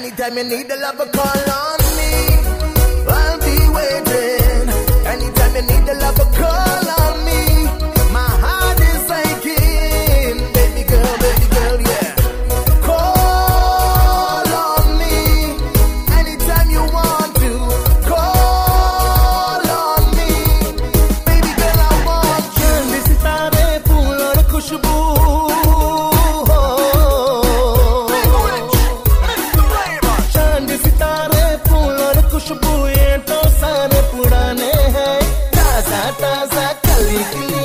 Anytime you need a lover, call on me. I'll be waiting. Anytime you need a lover, call on me. My heart is aching, baby girl, yeah. Call on me anytime you want to. Call on me, baby girl, I want you. चांद सितारे फूल और खुशबू खुशबू ये तो सारे पुराने हैं ताजा ताजा कली